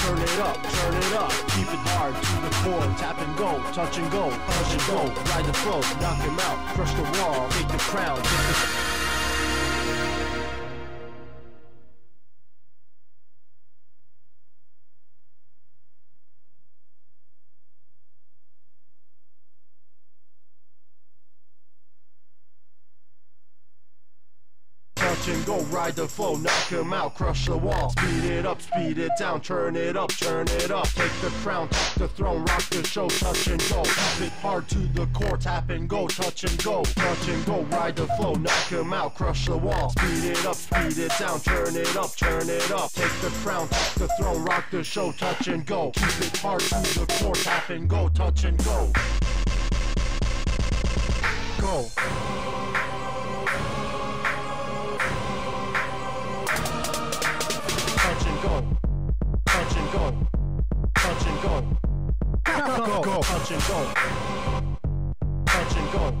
turn it up, keep it hard to the core, tap and go, touch and go, punch and go, ride the flow, knock him out, crush the wall, take the crown, take the... Touch and go, ride the flow, knock him out, crush the wall. Speed it up, speed it down, turn it up, take the crown, take the throne, rock the show, touch and go. Keep it hard to the core, tap and go, touch and go, ride the flow, knock him out, crush the wall. Speed it up, speed it down, turn it up, take the crown, take the throne, rock the show, touch and go. Keep it hard to the core, tap and go, touch and go. Go. Touch and go, touch and go, touch and go, go, touch and go, touch and go,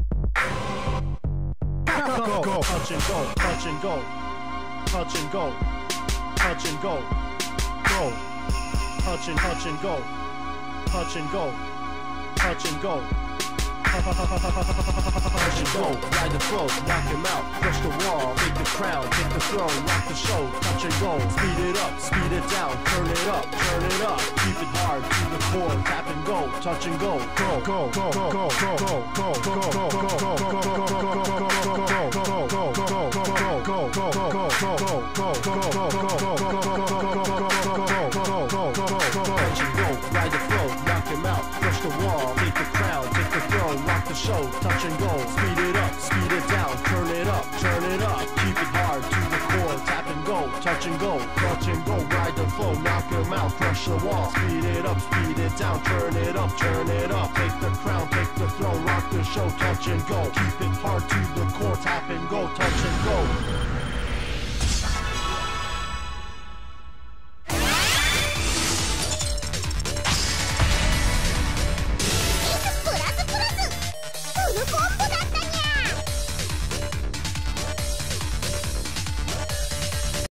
go, touch and go, touch and go, touch and go, touch and go, go, touch and go, touch and go, touch and go. Touch and go, ride the flow, knock him out, crush the wall, take the crown, take the throne, rock the show, touch and go, speed it up, speed it down, turn it up, keep it hard to the core, tap and go, touch and go, go, go, go, go, go, go, go, go, go, touch and go, ride the flow, knock him out, crush the wall, take the crown, take the throne, rock the show, touch and go, speed it up, speed it down, turn it up, keep it hard to the core, tap and go, touch and go, ride the flow, knock him out, crush the wall, speed it up, speed it down, turn it up, take the crown, take the throne, rock the show, touch and go, keep it hard to the core, tap and go, touch and go.